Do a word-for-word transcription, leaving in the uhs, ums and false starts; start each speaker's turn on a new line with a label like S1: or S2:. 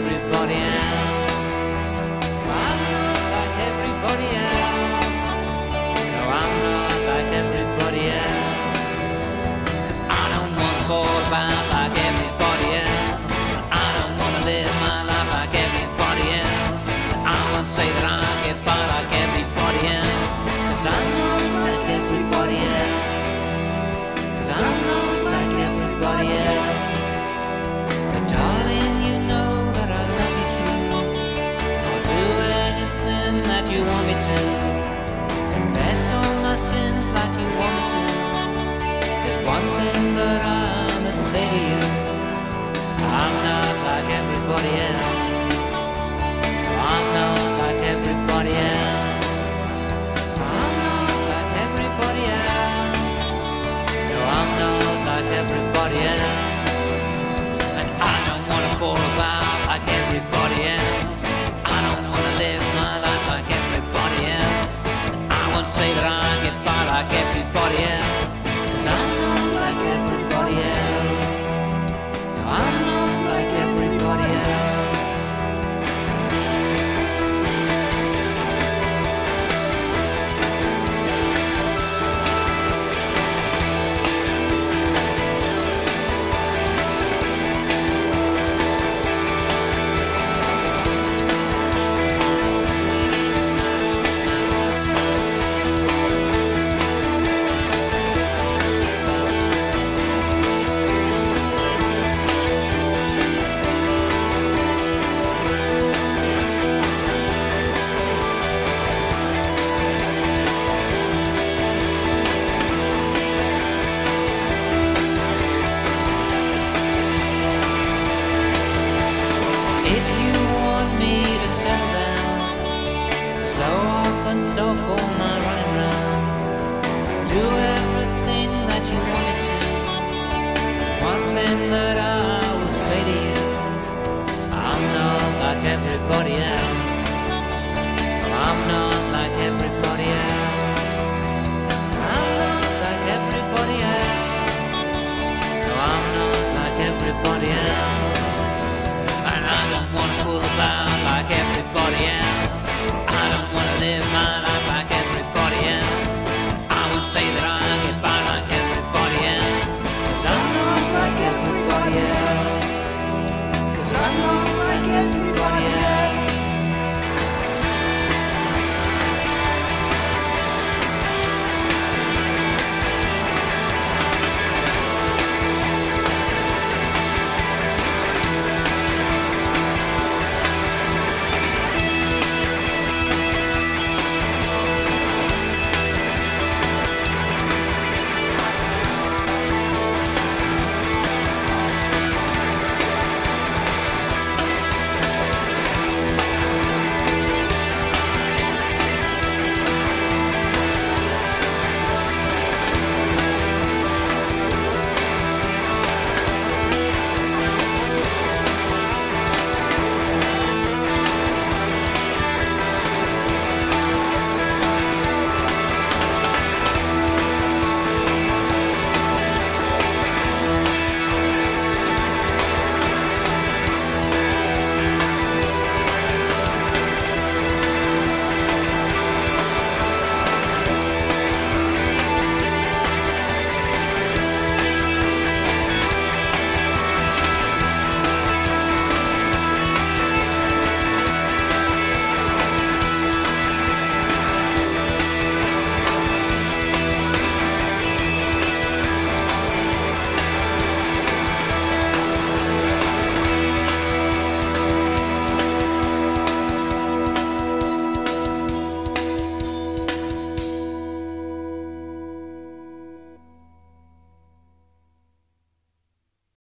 S1: everybody else. I'm not like everybody else. No, I'm not like everybody else. 'Cause I don't wanna fall about like everybody else. I don't wanna live my life like everybody else. I won't say that I get by like everybody else. 'Cause I'm not like everybody else. 'Cause I'm not like everybody else. But darling, you know that I love you true. I'll do anything that you want me to. Confess all my sins like you want me to. There's one thing that I must say to you. I'm not like everybody else. I'm not like everybody else. I'm not like everybody else. No, I'm not like everybody else. And I don't wanna fall about like everybody else. I don't wanna live my life like everybody else. I won't say that I get by like everybody else. 'Cause I'm not like everybody else. No, I'm not like everybody else. If you want me to settle down, slow up and stop all my running round. Do everything that you want me to. There's one thing that I will say to you. I'm not like everybody else. No, I'm not like everybody else. I'm not like everybody else. No, I'm not like everybody else. And I don't wanna fool about like everybody else. I don't wanna live my life like everybody else. I would say that I get by like everybody else. 'Cause I'm not like everybody else. 'Cause I'm not like everybody else.